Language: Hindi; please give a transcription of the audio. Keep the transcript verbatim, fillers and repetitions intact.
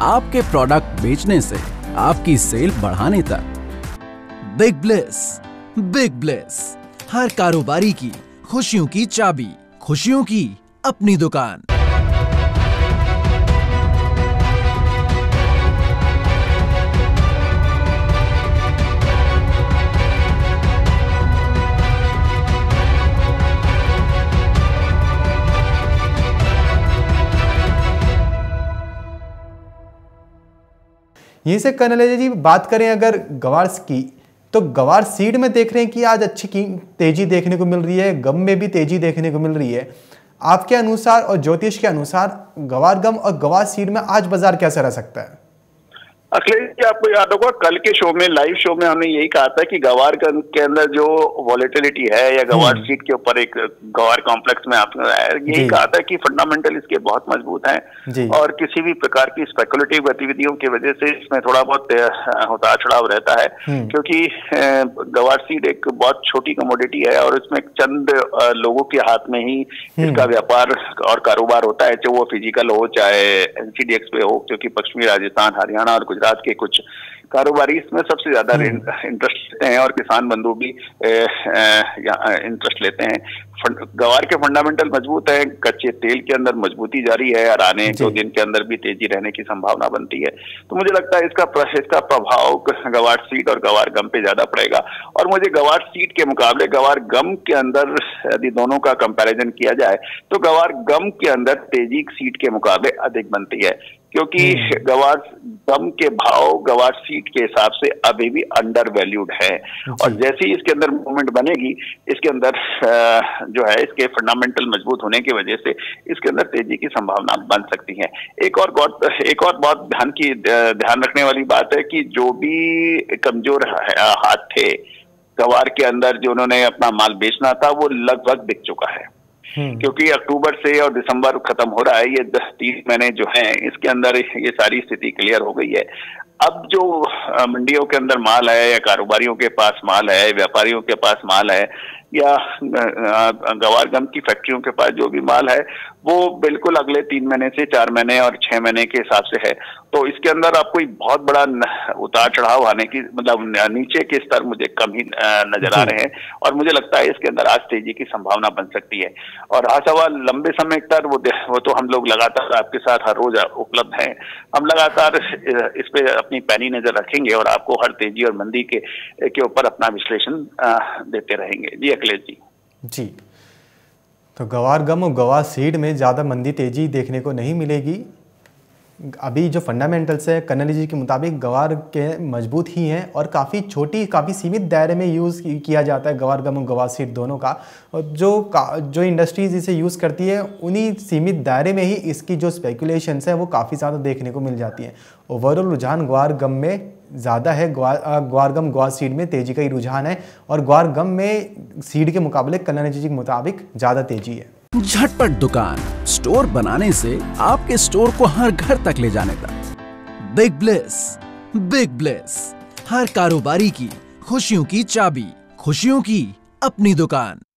आपके प्रोडक्ट बेचने से आपकी सेल बढ़ाने तक। बिग ब्लेस, बिग ब्लेस, हर कारोबारी की खुशियों की चाबी, खुशियों की अपनी दुकान। यहीं से कर्नल जी बात करें अगर गवार की, तो गवार सीड में देख रहे हैं कि आज अच्छी की तेजी देखने को मिल रही है, गम में भी तेजी देखने को मिल रही है। आपके अनुसार और ज्योतिष के अनुसार गवार गम और गवार सीड में आज बाजार कैसा रह सकता है? अखिलेश जी, आपको याद होगा कल के शो में, लाइव शो में हमने यही कहा था कि गवार के अंदर जो वॉलेटिलिटी है या गवार सीट के ऊपर एक गवार कॉम्प्लेक्स में आपने यही कहा था कि फंडामेंटल इसके बहुत मजबूत हैं और किसी भी प्रकार की स्पेकुलेटिव गतिविधियों की वजह से इसमें थोड़ा बहुत उतार चढ़ाव रहता है, क्योंकि गवार सीट एक बहुत छोटी कमोडिटी है और इसमें चंद लोगों के हाथ में ही इसका व्यापार और कारोबार होता है, चाहे वो फिजिकल हो चाहे एनसीडीएक्स पे हो, क्योंकि पश्चिमी राजस्थान, हरियाणा और गुजरात के कुछ कारोबारी इसमें सबसे ज्यादा इंटरेस्ट लेते हैं और किसान बंधु भी इंटरेस्ट लेते हैं। गवार के फंडामेंटल मजबूत है, कच्चे तेल के अंदर मजबूती जारी है और आने दो दिन के अंदर भी तेजी रहने की संभावना बनती है। तो मुझे लगता है इसका इसका प्रभाव गवार सीड और गवार गम पे ज्यादा पड़ेगा। और मुझे गवार सीड के मुकाबले गवार गम के अंदर यदि दोनों का कंपैरिजन किया जाए तो गवार गम के अंदर तेजी सीड के मुकाबले अधिक बनती है, क्योंकि गवार गम के भाव गवार सीट के हिसाब से अभी भी अंडर वैल्यूड है। और जैसे ही इसके अंदर मूवमेंट बनेगी, इसके अंदर जो है इसके फंडामेंटल मजबूत होने की वजह से इसके अंदर तेजी की संभावना बन सकती है। एक और एक और बहुत ध्यान की ध्यान रखने वाली बात है कि जो भी कमजोर हाथ थे गवार के अंदर, जो उन्होंने अपना माल बेचना था, वो लगभग बिक चुका है, क्योंकि अक्टूबर से और दिसंबर खत्म हो रहा है, ये दस तीन महीने जो हैं इसके अंदर ये सारी स्थिति क्लियर हो गई है। अब जो मंडियों के अंदर माल है या कारोबारियों के पास माल है, व्यापारियों के पास माल है या गवार गम की फैक्ट्रियों के पास जो भी माल है, वो बिल्कुल अगले तीन महीने से चार महीने और छह महीने के हिसाब से है। तो इसके अंदर आपको बहुत बड़ा उतार चढ़ाव आने की, मतलब नीचे के स्तर मुझे कम ही नजर आ रहे हैं और मुझे लगता है इसके अंदर आज तेजी की संभावना बन सकती है। और हाँ सवाल लंबे समय तक वो वो तो हम लोग लगातार आपके साथ हर रोज उपलब्ध हैं, हम लगातार इस पे अपनी पैनी नजर रखेंगे और आपको हर तेजी और मंदी के के ऊपर अपना विश्लेषण देते रहेंगे। जी अखिलेश जी। जी, तो गवार गम और गवार सीड में ज़्यादा मंदी तेजी देखने को नहीं मिलेगी। अभी जो फंडामेंटल्स है कर्नल जी के मुताबिक गवार के मजबूत ही हैं और काफ़ी छोटी, काफ़ी सीमित दायरे में यूज़ किया जाता है गवार गम और गवार सीड दोनों का। और जो जो इंडस्ट्रीज़ इसे यूज़ करती है उन्हीं सीमित दायरे में ही इसकी जो स्पेकुलेशंस है वो काफ़ी ज़्यादा देखने को मिल जाती हैं। ओवरऑल रुझान गवार गम में ज़्यादा है, ग्वार ग्वार गम ग्वार सीड में तेज़ी का ही रुझान है और ग्वार गम में सीड के मुकाबले कर्नल जी के मुताबिक ज़्यादा तेज़ी है। झटपट दुकान, स्टोर बनाने से आपके स्टोर को हर घर तक ले जाने तक। बिग ब्लेस, बिग ब्लेस, हर कारोबारी की खुशियों की चाबी, खुशियों की अपनी दुकान।